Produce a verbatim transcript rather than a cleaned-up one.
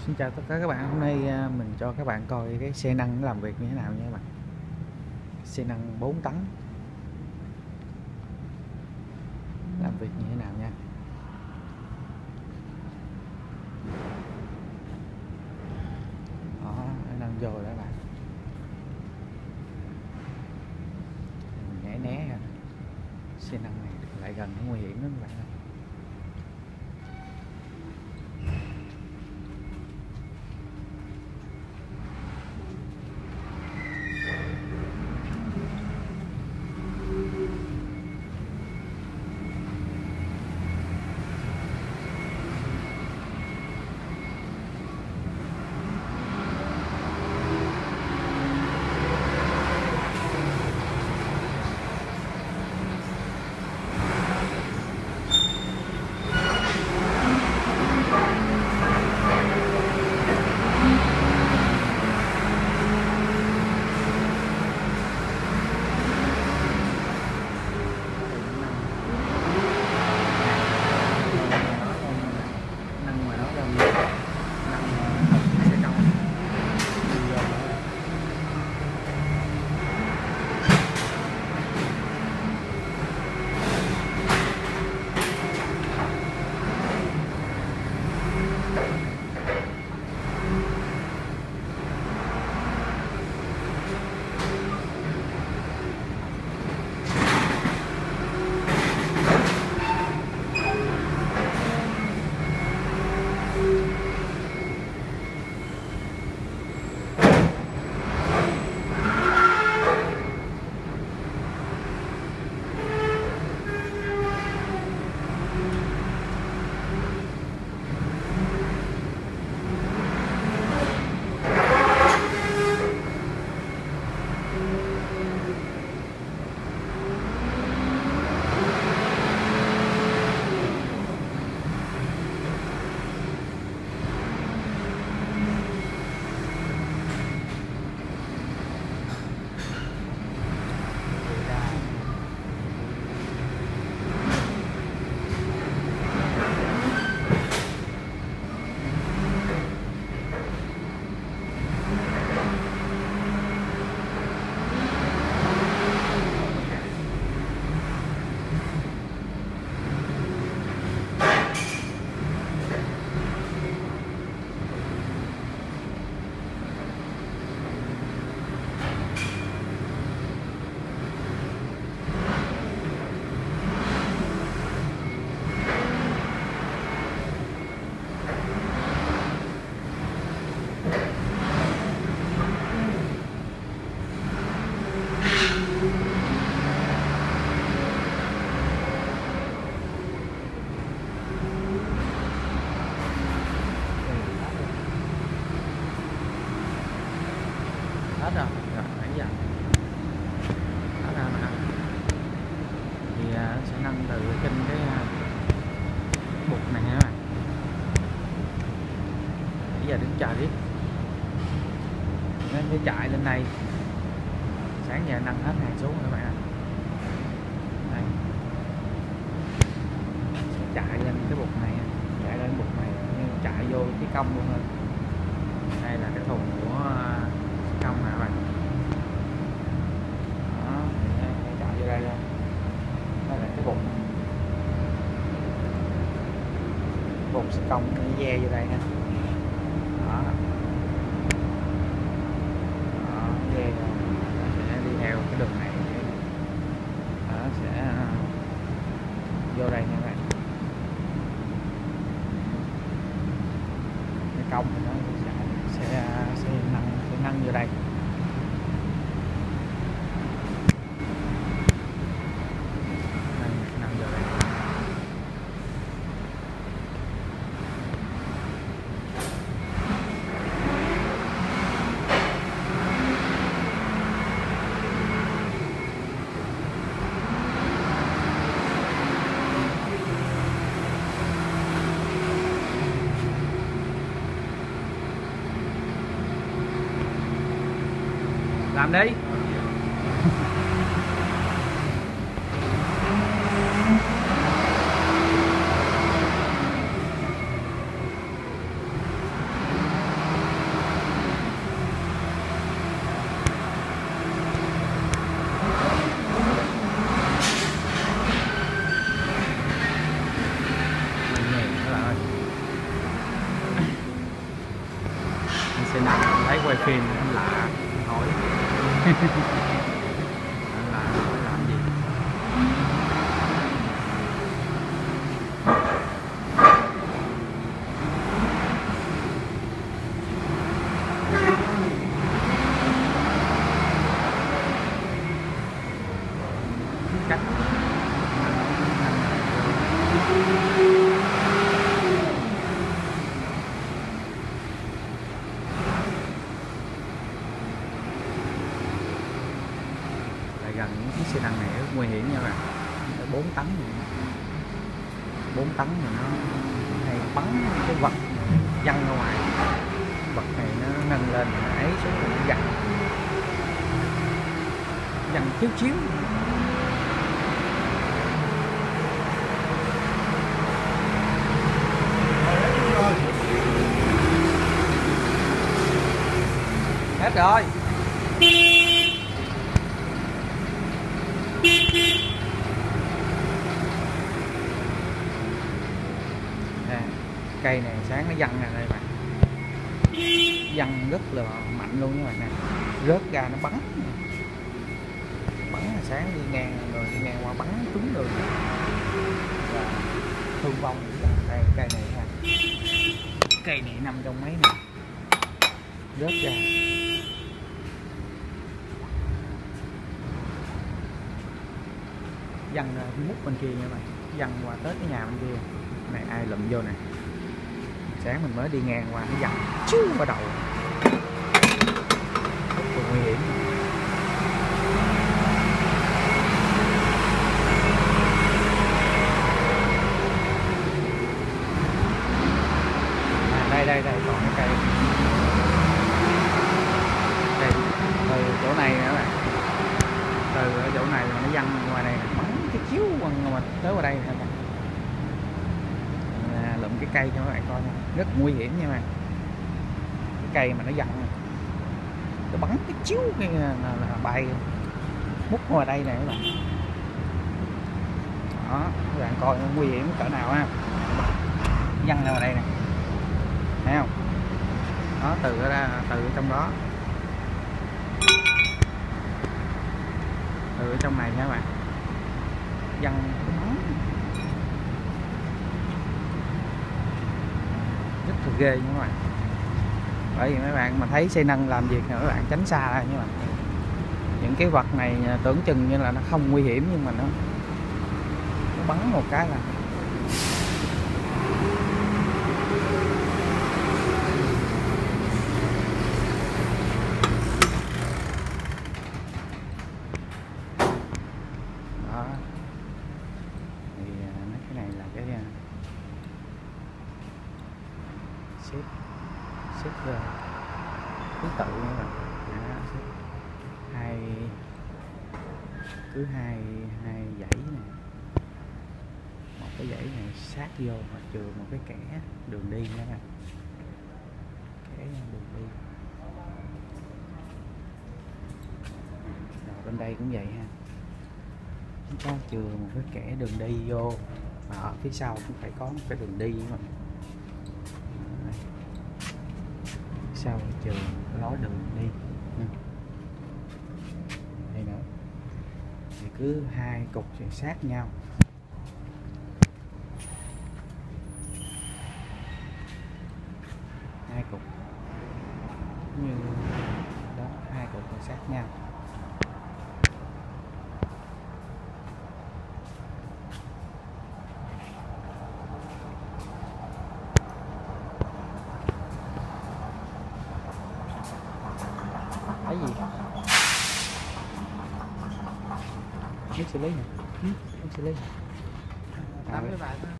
Xin chào tất cả các bạn, hôm nay à, mình cho các bạn coi cái xe nâng nó làm việc như thế nào nha các bạn. Xe nâng bốn tấn làm việc như thế nào nha. Đó, nó nâng vô rồi đó bạn. Mình né né ra. Xe nâng này lại gần nó nguy hiểm lắm các bạn ơi. Nâng mà nó gần nâng xe công đi vô. Hết rồi, rồi nãy giờ hết ra mà thì à, nó sẽ nâng từ trên cái à, bục này các bạn. Bây giờ đứng chờ tiếp nên cái chạy lên đây sáng giờ nâng hết hàng xuống các bạn ạ. Đây sẽ chạy lên cái bục này, chạy lên bục này nhưng chạy vô cái cong luôn thôi. Đây là cái thùng của công nè các bạn. Đó, thì chạy vô đây luôn. Đây là cái bụng bụng sẽ công cái ve vô đây ha. Đó, đó ve nó sẽ đi theo cái đường này. Đó sẽ vô đây nha các bạn. Cái công thì nó sẽ sẽ sẽ nâng sẽ nâng vô đây. Nâng, nâng vô đây. Làm đi. xe nằm thấy quay phim anh lạ hỏi anh lạ hỏi làm gì. Cách lại gần những chiếc xe tăng này rất nguy hiểm nha bạn, bốn tấn bốn tấn thì nó hay bắn cái vật văng ra ngoài, vật này nó nâng lên nó ấy xuống rồi nó văng văng chiếu chiếu. Hết rồi. À, cây này sáng nó văng ra đây bạn, văng rất là mạnh luôn các bạn nè, rớt ra nó bắn bắn là sáng đi ngang rồi đi ngang qua bắn trúng đường và thương vong. Đây cây này ha, cây này nằm trong mấy này rớt ra. Văng ra mút bên kia nha bạn, văng qua tới cái nhà bên kia này, ai lụm vô nè, sáng mình mới đi ngang qua nó văng chiếu vào đầu, rất là nguy hiểm. À, đây đây đây còn cái cây đây, từ chỗ này nữa bạn, từ ở chỗ này mà nó văng ngoài này bắn cái chiếu quăng mà tới qua đây nè bạn. À, lụm cái cây cho các bạn coi nha, rất nguy hiểm nha bạn, cái cây mà nó văng nó bắn cái chiếu cái là, là bay mút ngoài đây này các bạn. Đó các bạn coi nguy hiểm cỡ nào ha, văng ra ngoài đây nè, thấy không? Đó từ ra từ trong đó, từ ở trong này nha các bạn, văng bắn rất là ghê nha các bạn. Bởi vì mấy bạn mà thấy xe nâng làm việc thì mấy bạn tránh xa ra nha các bạn. Những cái vật này tưởng chừng như là nó không nguy hiểm nhưng mà nó, nó bắn một cái là đó. Thì mấy cái này là cái xếp xếp thứ tự nha bạn. Hai cứ hai hai dãy này, một cái dãy này sát vô và chừa một cái kẻ đường đi nha bạn, kẻ đường đi. Rồi bên đây cũng vậy ha, chúng ta chừa một cái kẻ đường đi vô, và ở phía sau cũng phải có một cái đường đi mà sau chừa lối đường đi. Đây nữa thì cứ hai cục sẽ sát nhau, hai cục như đó, hai cục sẽ sát nhau. Cái gì nước xử lý nè, nước xử lý.